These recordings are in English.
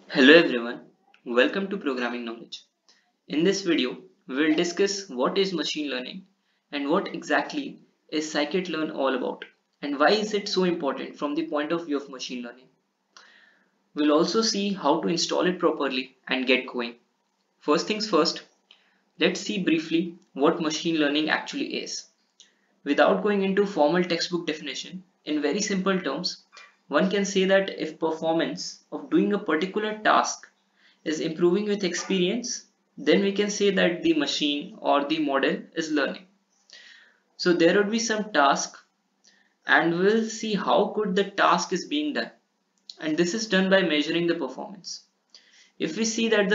Hello everyone, welcome to Programming Knowledge. In this video, we will discuss what is machine learning and what exactly is scikit-learn all about and why is it so important from the point of view of machine learning. We'll also see how to install it properly and get going. First things first, let's see briefly what machine learning actually is. Without going into formal textbook definition, in very simple terms, one can say that if performance of doing a particular task is improving with experience, then we can say that the machine or the model is learning. So there would be some task and we'll see how good the task is being done. And this is done by measuring the performance. If we see that the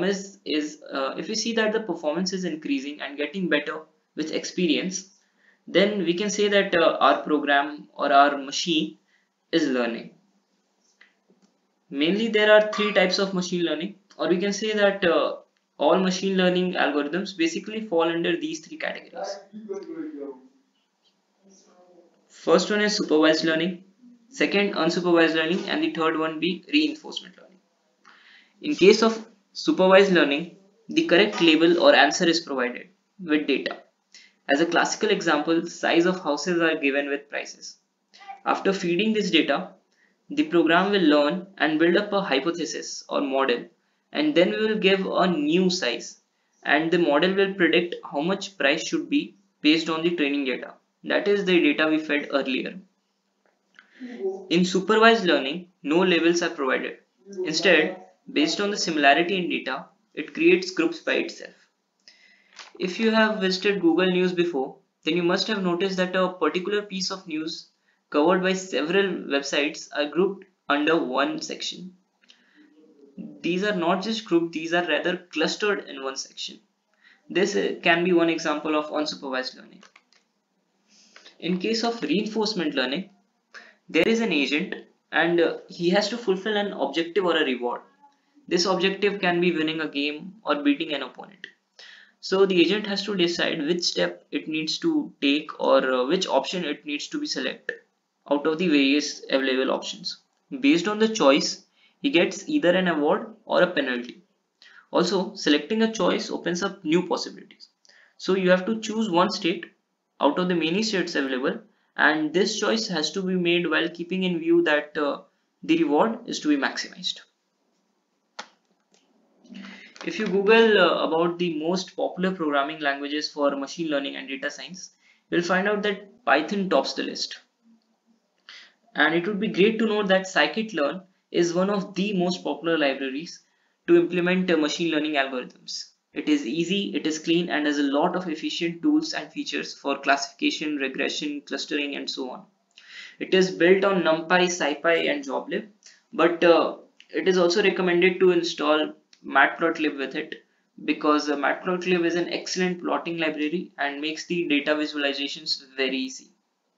performance is increasing and getting better with experience, then we can say that our program or our machine is learning. Mainly there are three types of machine learning, or we can say that all machine learning algorithms basically fall under these three categories. First one is supervised learning, second unsupervised learning, and the third one be reinforcement learning. In case of supervised learning, the correct label or answer is provided with data. As a classical example, size of houses are given with prices. After feeding this data, the program will learn and build up a hypothesis or model, and then we will give a new size and the model will predict how much price should be based on the training data. That is the data we fed earlier. In supervised learning, no labels are provided. Instead, based on the similarity in data, it creates groups by itself. If you have visited Google News before, then you must have noticed that a particular piece of news covered by several websites are grouped under one section. These are not just grouped, these are rather clustered in one section. This can be one example of unsupervised learning. In case of reinforcement learning, there is an agent and he has to fulfill an objective or a reward. This objective can be winning a game or beating an opponent. So the agent has to decide which step it needs to take or which option it needs to be selected out of the various available options. Based on the choice, he gets either an award or a penalty. Also, selecting a choice opens up new possibilities. So you have to choose one state out of the many states available, and this choice has to be made while keeping in view that the reward is to be maximized. If you Google about the most popular programming languages for machine learning and data science, you'll find out that Python tops the list. And it would be great to know that scikit-learn is one of the most popular libraries to implement machine learning algorithms. It is easy, it is clean, and has a lot of efficient tools and features for classification, regression, clustering, and so on. It is built on NumPy, SciPy, and JobLib, but it is also recommended to install Matplotlib with it because Matplotlib is an excellent plotting library and makes the data visualizations very easy.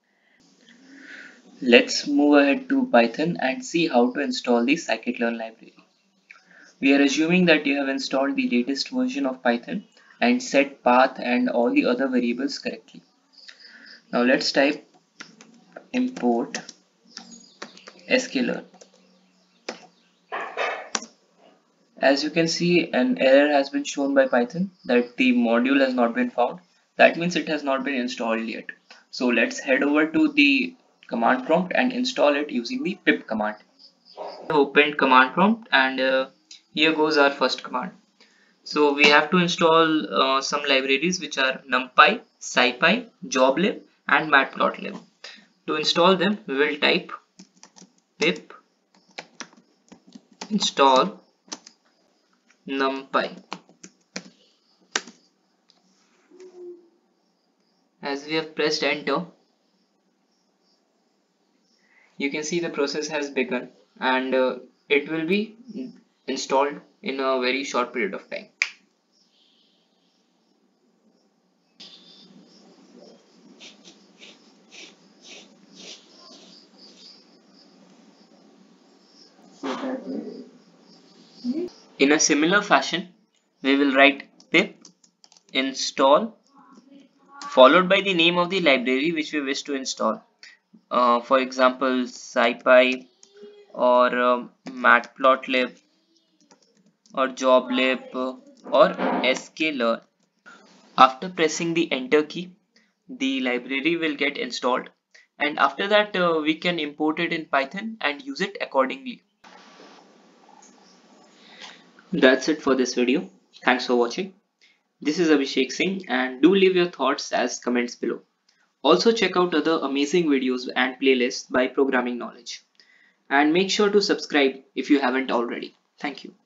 Let's move ahead to Python and see how to install the scikit-learn library. We are assuming that you have installed the latest version of Python and set path and all the other variables correctly. Now let's type import sklearn. As you can see, an error has been shown by Python that the module has not been found. That means it has not been installed yet. So let's head over to the command prompt and install it using the pip command. I opened command prompt and here goes our first command. So we have to install some libraries which are NumPy, SciPy, JobLib and Matplotlib. To install them, we will type pip install NumPy. As we have pressed enter, you can see the process has begun and it will be installed in a very short period of time. In a similar fashion, we will write pip install followed by the name of the library which we wish to install. For example, SciPy or Matplotlib or joblib or sklearn. After pressing the enter key, the library will get installed, and after that we can import it in Python and use it accordingly. That's it for this video. Thanks for watching. This is Abhishek Singh, and do leave your thoughts as comments below. Also check out other amazing videos and playlists by Programming Knowledge. And make sure to subscribe if you haven't already. Thank you.